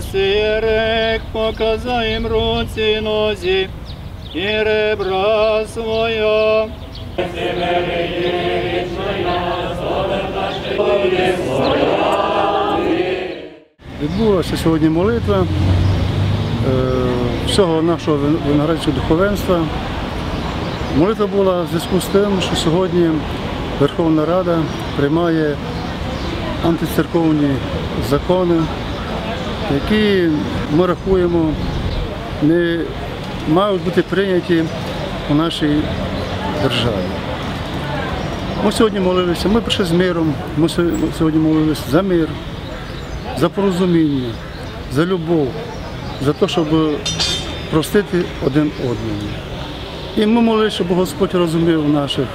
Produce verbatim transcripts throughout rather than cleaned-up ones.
сирек показаєм руці нозі і ребра своя. Відбулася сьогодні молитва всього нашого виноградського духовенства. Молитва була в зв'язку з тим, що сьогодні Верховна Рада приймає антицерковні закони, які ми рахуємо не мають бути прийняті у нашій державі. Ми сьогодні молилися, ми прийшли з миром, ми сьогодні молилися за мир, за порозуміння, за любов, за те, щоб простити один одному. І ми молилися, щоб Господь розумів наших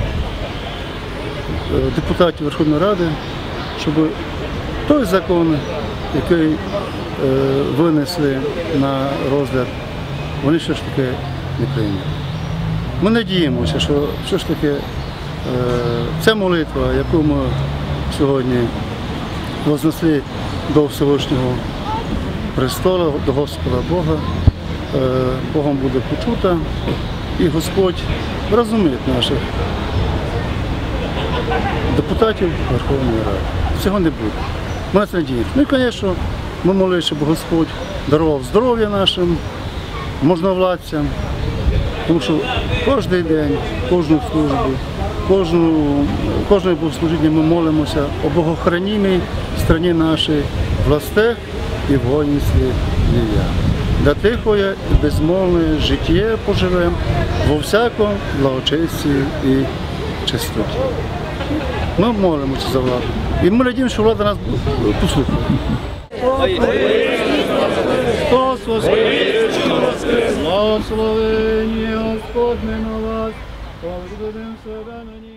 депутатів Верховної Ради, щоб той закон, який винесли на розгляд, вони все ж таки не прийняли. Ми надіємося, що все ж таки ця молитва, яку ми сьогодні вознесли до Всевишнього престола, до Господа Бога, Богом буде почута, і Господь розуміє наших депутатів Верховної Ради. Цього не буде. Ми на це надіємося. Ну і, звісно, ми молимося, щоб Господь дарував здоров'я нашим можновладцям, тому що кожен день, кожну службу, кожну, кожне богослужіння ми молимося о богохранімій страні нашій, властях і воїнстві Лія. Да тихоє і безмовне життя поживемо во всякому благочесті і чистоті. Ми молимося за владу. І ми надіємося, що влада нас послухає. Христос воскрес! Благословення Господне на вас, поблагодарим себе на ній.